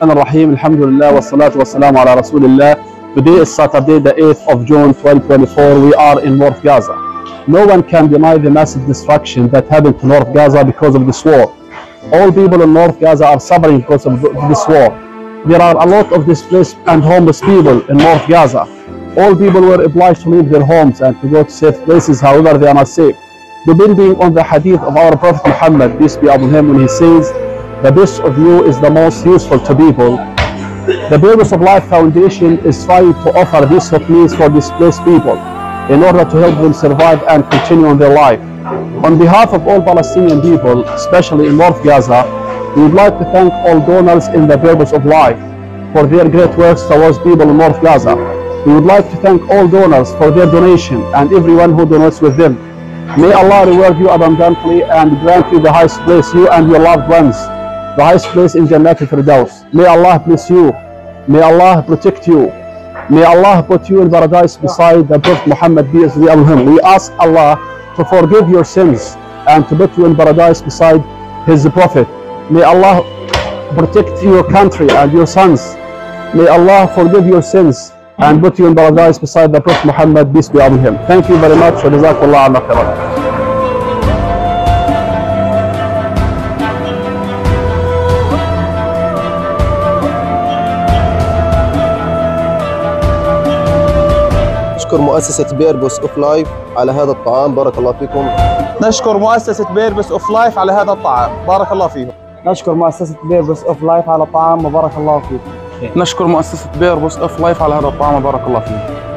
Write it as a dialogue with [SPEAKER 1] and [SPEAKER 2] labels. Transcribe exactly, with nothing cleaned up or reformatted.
[SPEAKER 1] الرحمن الرحيم. الحمد لله والصلاة والسلام على رسول الله. Today is Saturday, the eighth of June twenty twenty-four. We are in North Gaza. No one can deny the massive destruction that happened to North Gaza because of this war. All people in North Gaza are suffering because of this war. There are a lot of displaced and homeless people in North Gaza. All people were obliged to leave their homes and to go to safe places, however they are not safe. Depending on the hadith of our Prophet Muhammad, peace be upon him, when he says, the best of you is the most useful to people. The Purpose of Life Foundation is trying to offer these meals for displaced people in order to help them survive and continue on their life. On behalf of all Palestinian people, especially in North Gaza, we would like to thank all donors in the Purpose of Life for their great works towards people in North Gaza. We would like to thank all donors for their donation and everyone who donates with them. May Allah reward you abundantly and grant you the highest place, you and your loved ones, the highest place in Jannat al-Firdaus. May Allah bless you. May Allah protect you. May Allah put you in paradise beside the Prophet Muhammad, peace be upon him. We ask Allah to forgive your sins and to put you in paradise beside his Prophet. May Allah protect your country and your sons. May Allah forgive your sins and put you in paradise beside the Prophet Muhammad, peace be upon him. Thank you very much. Jazakallah khairan.
[SPEAKER 2] نشكر مؤسسة بيربس اوف لايف على هذا الطعام، بارك الله فيكم.
[SPEAKER 3] نشكر مؤسسة بيربس اوف لايف على هذا الطعام، بارك الله فيهم.
[SPEAKER 4] نشكر مؤسسة بيربس اوف لايف على الطعام وبارك الله فيكم.
[SPEAKER 5] نشكر مؤسسة بيربس اوف لايف على هذا الطعام وبارك الله فيهم.